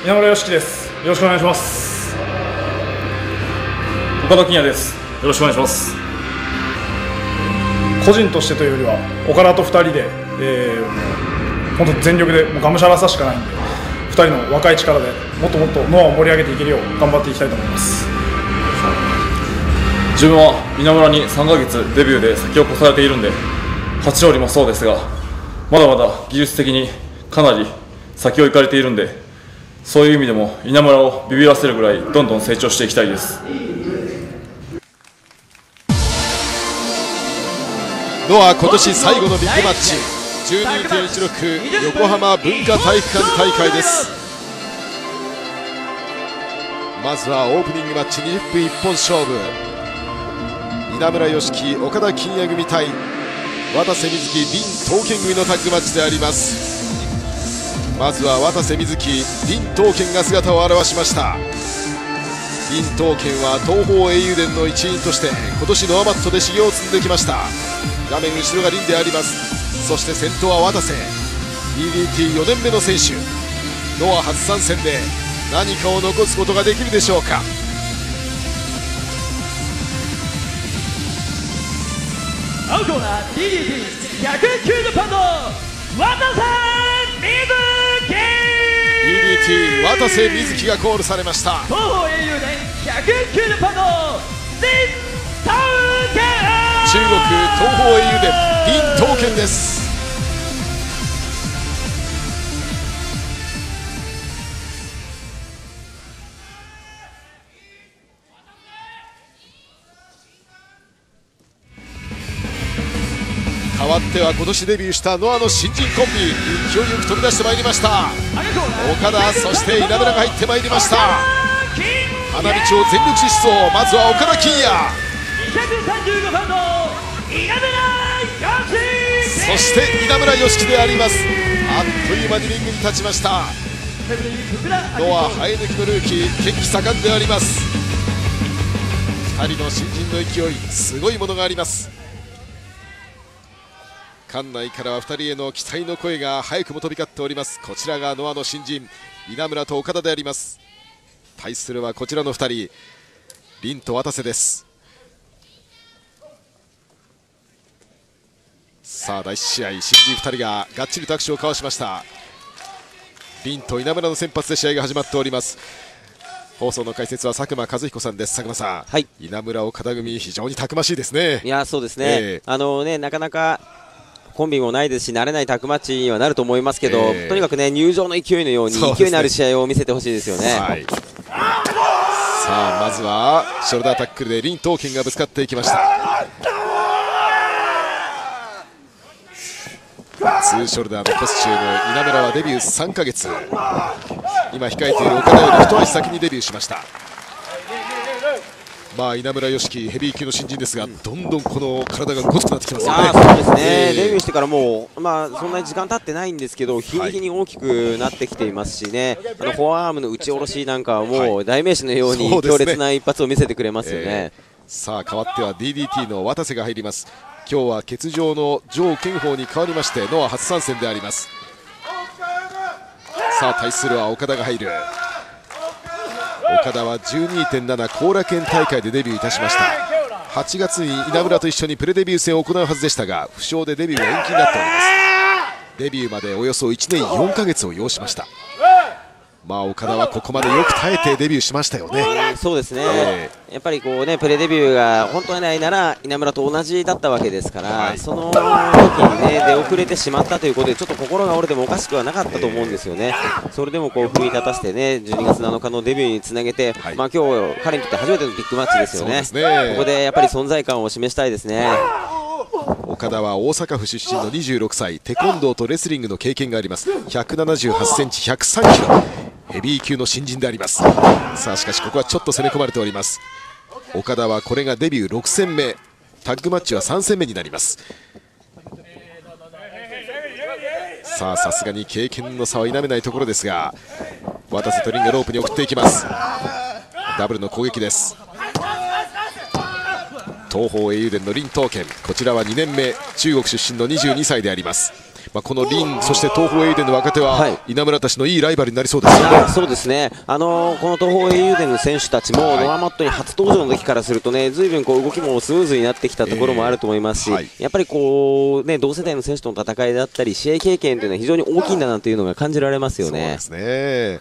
稲村良樹です。よろしくお願いします。岡田金也です。よろしくお願いします。個人としてというよりは岡田と2人で、本当全力でもうがむしゃらさしかないんで、2人の若い力でもっともっとノアを盛り上げていけるよう頑張っていきたいと思います。 自分は稲村に3ヶ月デビューで先を越されているんで、初勝利もそうですが、まだまだ技術的にかなり先を行かれているんで、そういう意味でも稲村をビビらせるぐらいどんどん成長していきたいです。 ノア今年最後のビッグマッチ 12.16 横浜文化体育館大会です。まずはオープニングマッチ20分一本勝負、稲村良樹岡田金也組対渡瀬瑞希林東健組のタッグマッチであります。まずは渡瀬瑞希林東健が姿を現しました。林東健は東方英雄伝の一員として今年ノアマットで修行を積んできました。画面後ろが林であります。そして先頭は渡瀬 DDT4 年目の選手、ノア初参戦で何かを残すことができるでしょうか。 青コーナー DDT190 パウンド渡瀬 DDT 渡瀬瑞希がコールされました。 東方英雄伝190パウンド林東健、 中国東方英雄伝林東健です。変わっては今年デビューしたノアの新人コンビ、勢いよく飛び出してまいりました。岡田、そして稲村が入ってまいりました。花道を全力疾走、まずは岡田金也、 235パウンド稲村良樹、 そして稲村良樹であります。あっという間にリングに立ちました。ノア生え抜きのルーキー、血気盛んであります。2人の新人の勢い、すごいものがあります。館内からは2人への期待の声が早くも飛び交っております。こちらがノアの新人稲村と岡田であります。対するはこちらの2人、林と渡瀬です。さあ第1試合、新人2人ががっちりと握手を交わしました。林と稲村の先発で試合が始まっております。放送の解説は佐久間和彦さんです。佐久間さん、はい、稲村岡田組非常にたくましいですね。 いやそうですね、なかなかコンビもないですし、慣れないタッグマッチにはなると思いますけど、とにかくね、入場の勢いのように勢いのある試合を見せてほしいですよね。はい、さあまずはショルダータックルで林東健がぶつかっていきました。ツーショルダーのコスチューム、稲村はデビュー3ヶ月、今控えている岡田より一足先にデビューしました。稲村良樹ヘビー級の新人ですが、どんどんこの体がごつくなってきますよね。 そうですね、デビューしてからもう、そんなに時間経ってないんですけど、日に日に大きくなってきていますしね、フォアアームの打ち下ろしなんかはもう代名詞のように強烈な一発を見せてくれますよね。 さあ変わっては DDT の渡瀬が入ります。今日は欠場の上健宝に変わりましてノア初参戦であります。さあ対するは岡田が入る。岡田は 12.7 後楽園大会でデビューいたしました。8月に稲村と一緒にプレデビュー戦を行うはずでしたが、負傷でデビューが延期になっております。デビューまでおよそ1年4ヶ月を要しました。岡田はここまでよく耐えてデビューしましたよね。 そうですね、やっぱりこうね、プレデビューが本当にないなら稲村と同じだったわけですから、その時にね出遅れてしまったということで、ちょっと心が折れてもおかしくはなかったと思うんですよね。それでもこう踏み立たせてね、12月7日のデビューにつなげて、今日彼にとって初めてのビッグマッチですよね。ここでやっぱり存在感を示したいですね。 岡田は大阪府出身の26歳、テコンドーとレスリングの経験があります。178センチ103キロ、ヘビー級の新人であります。さあしかしここはちょっと攻め込まれております。岡田はこれがデビュー6戦目、タッグマッチは3戦目になります。さあさすがに経験の差は否めないところですが、渡瀬とリンがロープに送っていきます。ダブルの攻撃です。 東邦英雄伝の林東健、こちらは2年目、中国出身の22歳であります。この林、そして東邦英雄伝の若手は、稲村たちのいいライバルになりそうですよね。 そうですね、この東邦英雄伝の選手たちも、ノアマットに初登場の時からするとね、ずいぶん動きもスムーズになってきたところもあると思いますし、やっぱり同世代の選手との戦いだったり、試合経験というのは非常に大きいんだなというのが感じられますよね。 そうですね。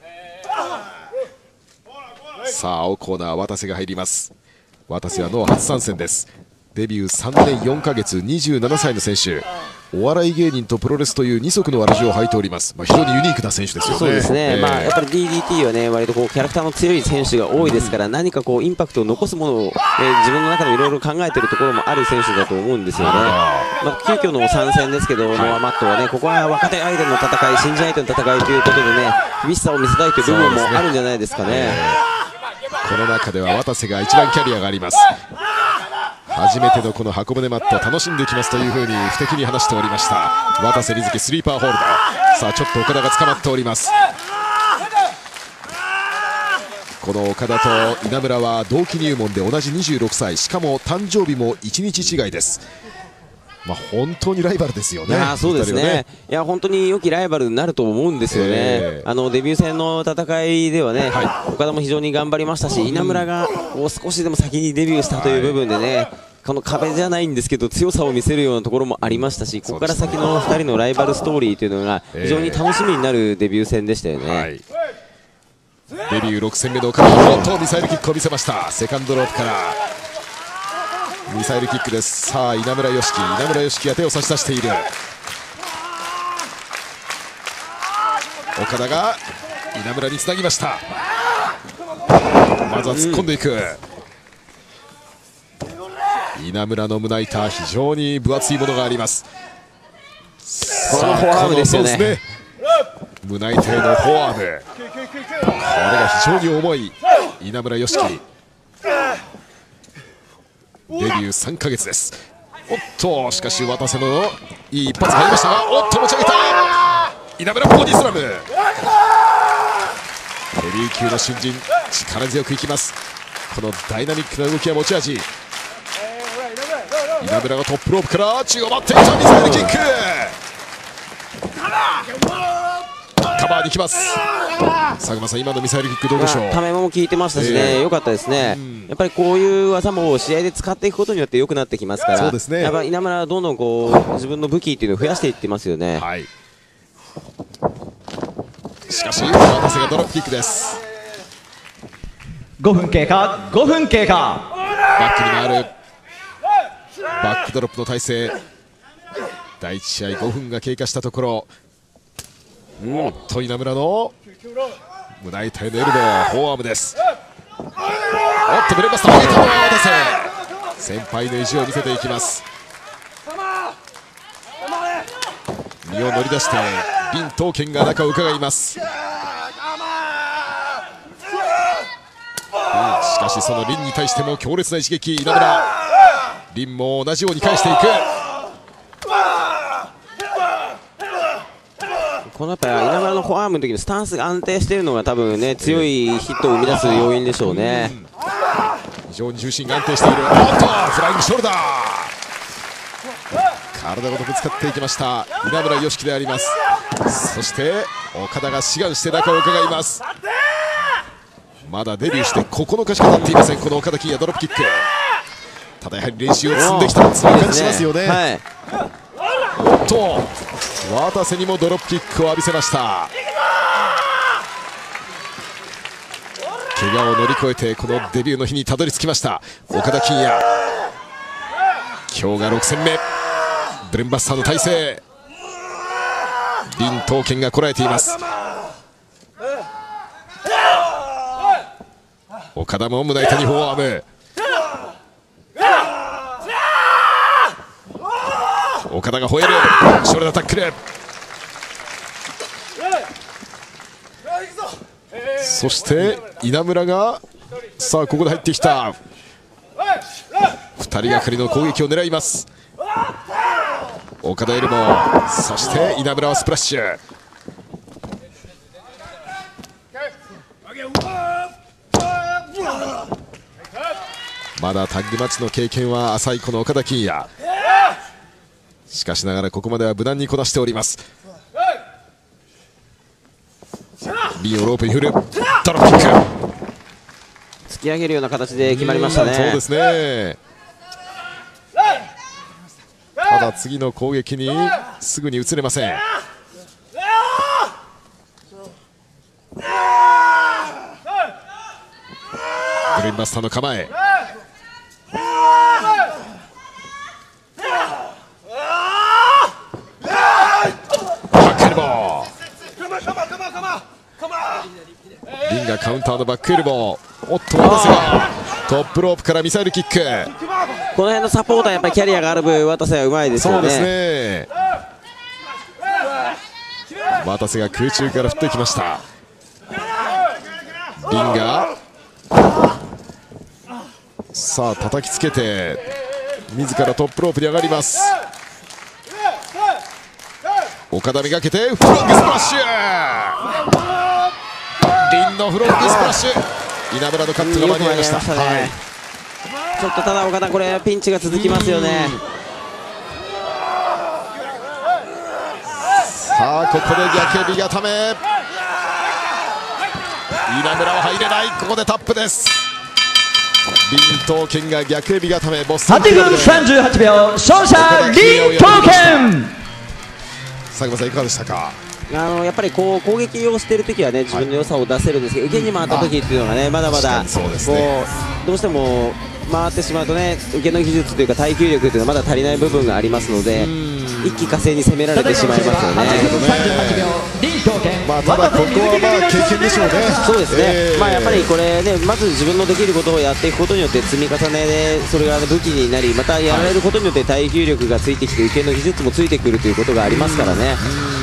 さあ、青コーナー、渡瀬が入ります。渡瀬はノア初参戦です。デビュー3年4ヶ月、27歳の選手。お笑い芸人とプロレスという二足のわらじを履いております。非常にユニークな選手ですよね。 そうですね、やっぱり DDT はね、割とキャラクターの強い選手が多いですから、何かインパクトを残すものを、自分の中でいろいろ考えているところもある選手だと思うんですよね。急遽の参戦ですけど、ノアマットはね、ここは若手相手の戦い、新人相手の戦いということでね、厳しさを見せたいという部分もあるんじゃないですかね。 この中では渡瀬が一番キャリアがあります。初めてのこの箱舟マット楽しんできますというふうに不敵に話しておりました渡瀬瑞希、スリーパーホールド。さあちょっと岡田が捕まっております。この岡田と稲村は同期入門で同じ26歳、しかも誕生日も1日違いです。本当にライバルですよね。 そうですね。いや本当に良きライバルになると思うんですよね。デビュー戦の戦いではね、岡田も非常に頑張りましたし、稲村が少しでも先にデビューしたという部分でね、この壁じゃないんですけど強さを見せるようなところもありましたし、ここから先の2人のライバルストーリーというのが非常に楽しみになるデビュー戦でしたよね。 デビュー6戦目の岡田がとミサイルキックを見せました。セカンドロープからミサイルキックです。さあ稲村良樹が手を差し出している。岡田が稲村につなぎました。まずは突っ込んでいく、稲村の胸板、非常に分厚いものがあります。 このフォアアームですよね。 胸板へのフォアアーム、これが非常に重い稲村良樹。デビュー3ヶ月です。おっとしかし渡瀬のいい一発入りましたが、おっと持ち上げた稲村ボディスラム。ヘビー級の新人、力強くいきます。このダイナミックな動きが持ち味。稲村がトップロープから宙を待っていたミサイルキック、カバーにきます。佐久間さん、今のミサイルキックどうでしょう。 ためも効いてましたしね、良かったですね。やっぱりこういう技も試合で使っていくことによって良くなってきますから、やっぱ稲村はどんどん自分の武器っていうのを増やしていってますよね。 しかし渡瀬がドロップキックです。 5分経過。 バックに回るバックドロップの体勢。第1試合5分が経過したところ、おっと稲村の胸板へのエルボー、フォアアームです。おっとブレバスターを上げたのは渡瀬、先輩の意地を見せていきます。身を乗り出して林東健が中を伺います。しかしその林に対しても強烈な一撃。稲村、林も同じように返していく。 このやっぱり稲村のフォアアームの時のスタンスが安定しているのが多分ね、強いヒットを生み出す要因でしょうね。 非常に重心が安定している。おっとフライングショルダー、体ごとぶつかっていきました稲村良樹であります。そして岡田が志願して中を伺います。まだデビューして9日しか経っていません、この岡田金也。ドロップキック、ただやはり練習を積んできた、そういう感じしますよね。おっと渡瀬にもドロップキックを浴びせました。怪我を乗り越えてこのデビューの日にたどり着きました岡田金也。今日が6戦目、ブレンバスターの体勢、林東健がこらえています。岡田も胸板にフォアアーム、岡田が吠えるショルダータックル。そして稲村がさあここで入ってきた。2人がかりの攻撃を狙います。岡田エルモー、そして稲村はスプラッシュ。 まだタッグマッチの経験は浅いこの岡田金也。しかしながらここまでは無難にこなしております。リンをロープに振るドロップキック、 突き上げるような形で決まりましたね。 そうですね。ただ次の攻撃にすぐに移れません。ブレインバスターの構え、バックエルボー、リンがカウンターのバックエルボー。おっと渡瀬がトップロープからミサイルキック。 この辺のサポーターやっぱりキャリアがある分渡瀬はうまいですよね。 そうですね。渡瀬が空中から振ってきました。リンがさあ叩きつけて自らトップロープに上がります。岡田めがけてフロングスプラッシュ、リンのフロングスプラッシュ、稲村のカットが間に合いました。 ちょっとただ岡田これピンチが続きますよね。 さあここで逆エビ固め、稲村は入れない。ここでタップです。林東健が逆エビ固め、ボストン 8分38秒勝者林東健。 佐久間さんいかがでしたか。 やっぱりこう攻撃をしているときはね自分の良さを出せるんですけど、受けに回ったときっていうのがねまだまだそうですこね、 うどうしても回ってしまうとね受けの技術というか耐久力というのはまだ足りない部分がありますので、一気呵成に攻められてしまいますよね。 まあただここはまあ経験でしょうね。 そうですね、まあやっぱりこれねまず自分のできることをやっていくことによって積み重ねでそれが武器になり、またやられることによって耐久力がついてきて受けの技術もついてくるということがありますからね。